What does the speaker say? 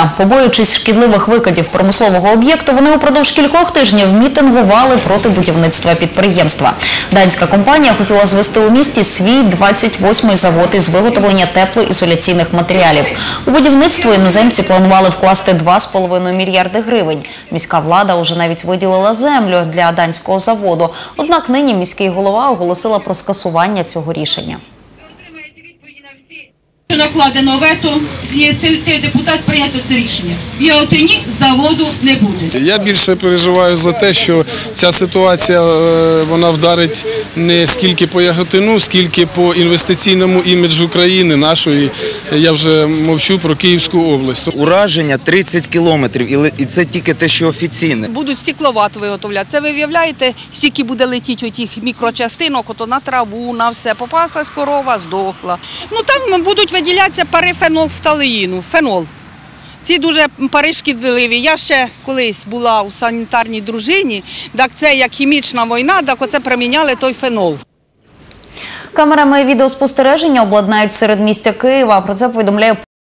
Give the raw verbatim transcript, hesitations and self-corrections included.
міста. Побоюючись шкідливих викидів промислового об'єкту, вони упродовж кількох тижнів мітингували проти будівництва підприємства. Данська компанія хотіла звести у місті свій двадцять восьмий завод із виготовлення теплоізоляційних матеріалів. У будівництво іноземці планували вкласти два з половиною мільярди гривень. Міська влада уже навіть виділила землю для данського заводу. Однак нині міський голова оголосила про скасування цього рішення. Накладено вето, з ініціативи депутат прийнято це рішення. В Яготині заводу не буде. Я більше переживаю за те, що ця ситуація вона вдарить не скільки по Яготину, скільки по інвестиційному іміджу країни нашої. Я вже мовчу про Київську область. Ураження тридцять кілометрів, і це тільки те, що офіційне. Будуть стекловат виготовляти. Це ви уявляєте, стільки буде летіти отих мікрочастинок, ото на траву, на все. Попаслась корова, здохла. Ну там будуть виділятися пари фенолфталеїну, фенол. Ці дуже пари шкідливі. Я ще колись була у санітарній дружині, так це як хімічна війна, так оце приміняли той фенол. Камерами відеоспостереження обладнають середмістя Києва. Про це повідомляє